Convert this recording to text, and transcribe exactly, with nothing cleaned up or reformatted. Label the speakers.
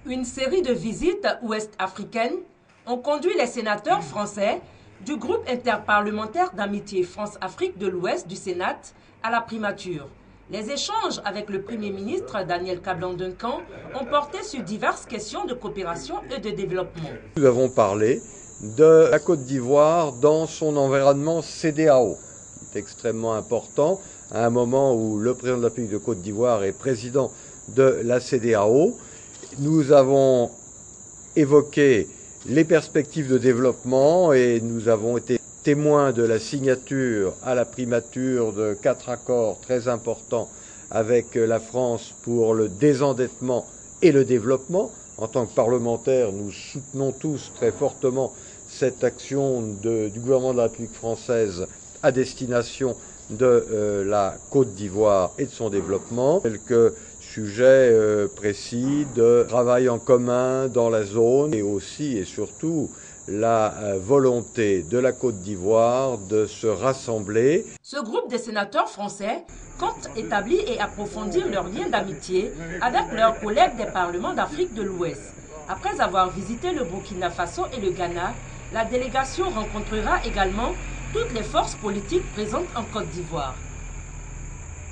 Speaker 1: Une série de visites ouest-africaines ont conduit les sénateurs français du groupe interparlementaire d'amitié France-Afrique de l'Ouest du Sénat à la primature. Les échanges avec le Premier ministre Daniel Kablan-Duncan ont porté sur diverses questions de coopération et de développement.
Speaker 2: Nous avons parlé de la Côte d'Ivoire dans son environnement C D A O. C'est extrêmement important à un moment où le président de la République de Côte d'Ivoire est président de la C D A O. Nous avons évoqué les perspectives de développement et nous avons été témoins de la signature à la primature de quatre accords très importants avec la France pour le désendettement et le développement. En tant que parlementaires, nous soutenons tous très fortement cette action de, du gouvernement de la République française à destination de euh, la Côte d'Ivoire et de son développement. Quelques sujets euh, précis de travail en commun dans la zone et aussi et surtout la euh, volonté de la Côte d'Ivoire de se rassembler.
Speaker 1: Ce groupe de sénateurs français compte établir et approfondir leurs liens d'amitié avec leurs collègues des parlements d'Afrique de l'Ouest. Après avoir visité le Burkina Faso et le Ghana, la délégation rencontrera également toutes les forces politiques présentes en Côte d'Ivoire.